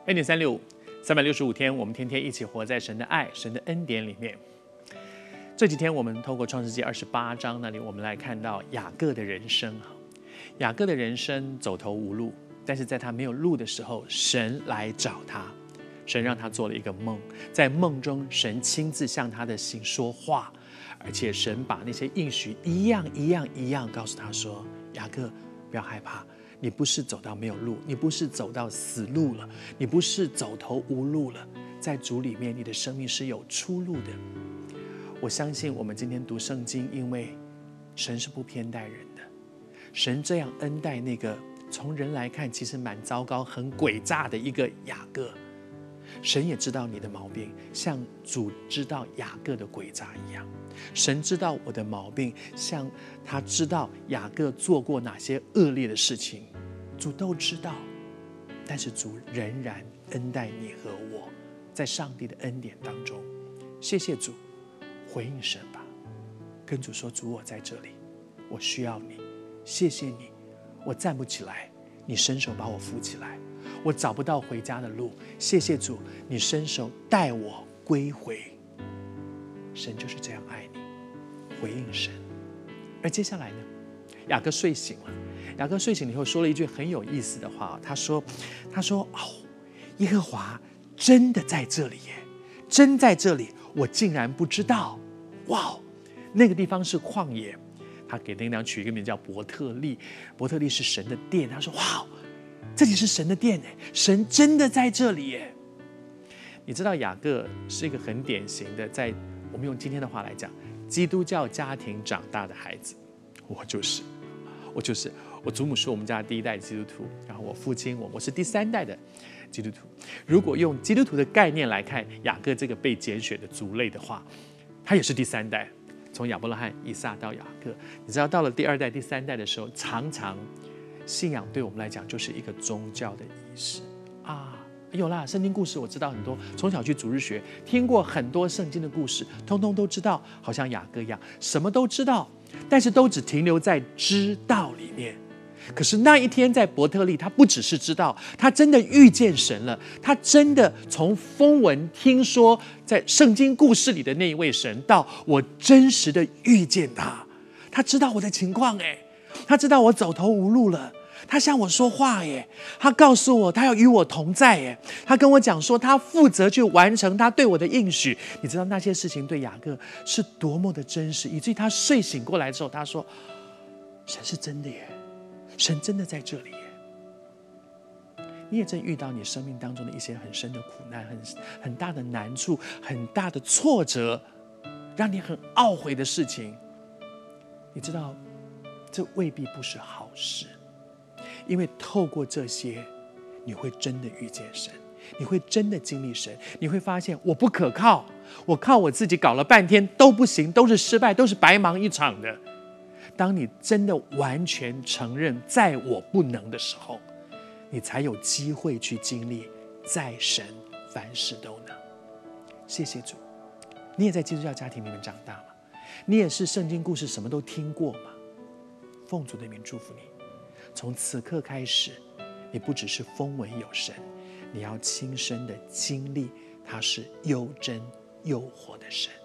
恩典365，365天，我们天天一起活在神的爱、神的恩典里面。这几天我们透过创世纪28章那里，我们来看到雅各的人生。雅各的人生走投无路，但是在他没有路的时候，神来找他，神让他做了一个梦，在梦中神亲自向他的心说话，而且神把那些应许一样告诉他说：雅各，不要害怕，你不是走到没有路，你不是走到死路了，你不是走投无路了，在主里面你的生命是有出路的。我相信我们今天读圣经，因为神是不偏待人的，神这样恩待那个从人来看其实蛮糟糕很诡诈的一个雅各，神也知道你的毛病，像主知道雅各的诡诈一样。神知道我的毛病，像他知道雅各做过哪些恶劣的事情，主都知道。但是主仍然恩待你和我，在上帝的恩典当中。谢谢主，回应神吧，跟主说：主，我在这里，我需要你，谢谢你，我站不起来，你伸手把我扶起来，我找不到回家的路，谢谢主，你伸手带我归回。神就是这样爱你，回应神。而接下来呢，雅各睡醒了，雅各睡醒了以后说了一句很有意思的话，他说耶和华真的在这里耶，真在这里，我竟然不知道。哇，那个地方是旷野，他给那个地方取一个名叫伯特利，伯特利是神的殿。他说：哇，这里是神的殿耶，神真的在这里耶。你知道雅各是一个很典型的，在我们用今天的话来讲，基督教家庭长大的孩子。我就是我祖母是我们家的第一代基督徒，然后我父亲我是第3代的基督徒。如果用基督徒的概念来看雅各这个被拣选的族类的话，他也是第3代，从亚伯拉罕、以撒到雅各。你知道到了第2代、第3代的时候，常常信仰对我们来讲就是一个宗教的仪式啊。有啦，圣经故事我知道很多，从小去主日学听过很多圣经的故事，通通都知道，好像雅各一样，什么都知道，但是都只停留在知道里面。可是那一天在伯特利，他不只是知道，他真的遇见神了，他真的从风闻听说在圣经故事里的那一位神，到我真实的遇见他。他知道我的情况耶，他知道我走投无路了，他向我说话耶，他告诉我他要与我同在耶，他跟我讲说他负责去完成他对我的应许。你知道那些事情对雅各是多么的真实，以至于他睡醒过来之后，他说：神是真的耶，神真的在这里耶。你也正遇到你生命当中的一些很深的苦难，很大的难处，很大的挫折，让你很懊悔的事情。你知道这未必不是好事，因为透过这些你会真的遇见神，你会真的经历神，你会发现我不可靠，我靠我自己搞了半天都不行，都是失败，都是白忙一场的。当你真的完全承认在我不能的时候，你才有机会去经历在神凡事都能。谢谢主，你也在基督教家庭里面长大吗？你也是圣经故事什么都听过吗？奉主的名祝福你，从此刻开始，你不只是风闻有神，你要亲身的经历他是又真又活的神。